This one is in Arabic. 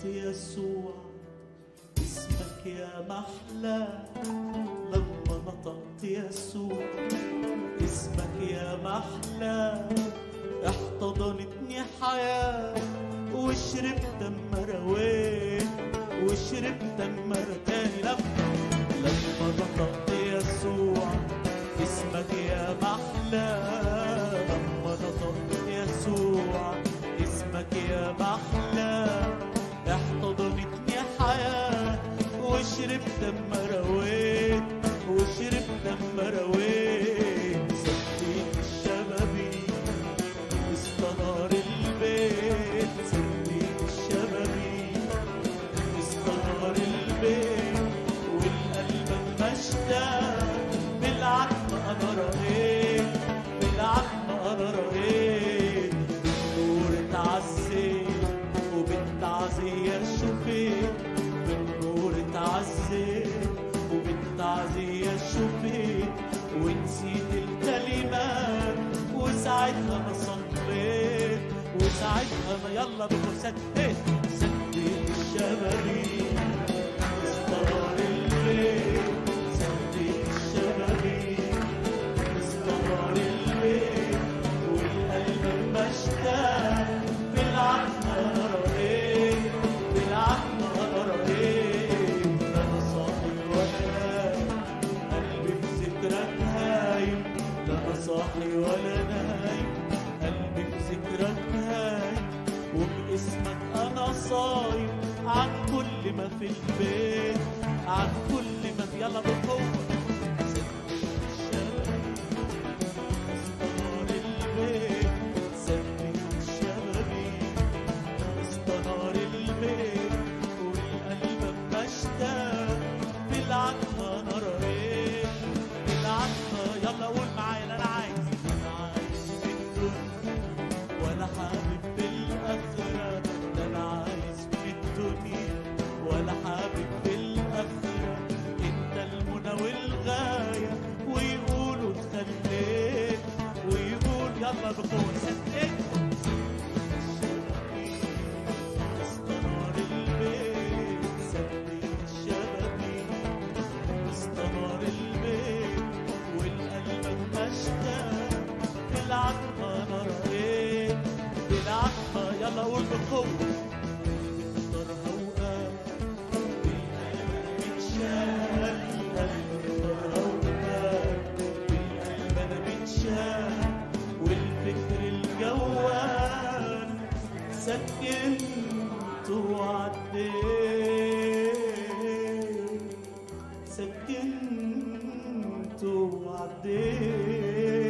نطقت يسوع اسمك يا محلى، لما نطقت يسوع اسمك يا محلى، احتضنتني حياة وشربت اما رويت، وشربت اما تاني لما نطقت يسوع اسمك يا محلى، لما نطقت يسوع اسمك يا محلى، احتضنتني حياة وشربت اما رويت، وشربت اما رويت، سديت الشبابيك استنار البيت، سديت الشبابيك استنار البيت، والقلب اما اشتاق بالعتمة انا رأيت، بالعتمة انا رأيت، بالنور اتعزيت وبالتعزية شفيت، بالنور اتعزيت وبالتعزية شفيت، ونسيت الكلمات وساعتها انا صليت، وساعتها انا يلا بفرسات سديت الشبابيك استنار البيت، سديت الشبابيك استنار البيت، والقلب ما اشتاق بالعتمة انا رأيت، بالعتمة انا رأيت، انا صاحي ولا نايم قلبي في ذكرك هايم، لا انا صاحي ولا نايم قلبي في ذكرك هايم، وباسمك انا صايم عن كل ما في البيت، عن كل ما في يلا بقوة استنار البيت، سديت الشبابيك استنار البيت، والقلب ما اشتاق بالعتمة انا رأيت، بالعتمة يلا قول معايا انا عايز، انا عايز في الدنيا ولا حابب بالآخرة، ده انا عايز في الدنيا ولا حابب بالآخرة، انت المنى والغاية، ويقولوا اتخليت، ويقول يلا بقوة سديت الشبابيك استنار البيت، سديت الشبابيك استنار البيت، والقلب ما اشتاق بالعتمة انا رأيت، بالعتمة يلا قول بقوة، اختارها وقال بالقلب بتشال، اختارها وقال بالقلب انا بتشال، والفكر الجوال سكنت وعديت، سكنت وعديت.